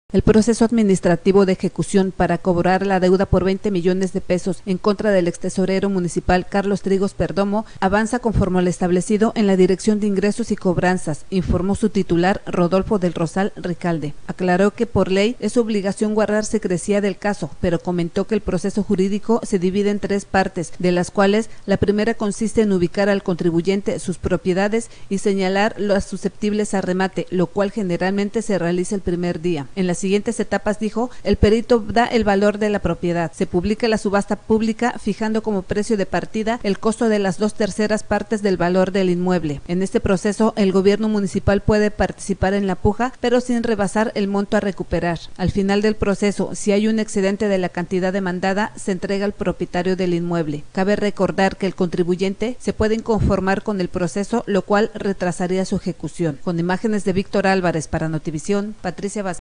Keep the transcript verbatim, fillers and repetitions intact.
El proceso administrativo de ejecución para cobrar la deuda por veinte millones de pesos en contra del extesorero municipal Carlos Trigos Perdomo avanza conforme a lo establecido en la Dirección de Ingresos y Cobranzas, informó su titular Rodolfo del Rosal Ricalde. Aclaró que por ley es su obligación guardar secrecía del caso, pero comentó que el proceso jurídico se divide en tres partes, de las cuales la primera consiste en ubicar al contribuyente, sus propiedades y señalar las susceptibles a remate, lo cual generalmente se realiza el primer día. En la siguientes etapas, dijo, el perito da el valor de la propiedad, se publica la subasta pública fijando como precio de partida el costo de las dos terceras partes del valor del inmueble. En este proceso el gobierno municipal puede participar en la puja, pero sin rebasar el monto a recuperar. Al final del proceso, si hay un excedente de la cantidad demandada, se entrega al propietario del inmueble. Cabe recordar que el contribuyente se puede inconformar con el proceso, lo cual retrasaría su ejecución. Con imágenes de Víctor Álvarez para Notivisión, Patricia Vázquez.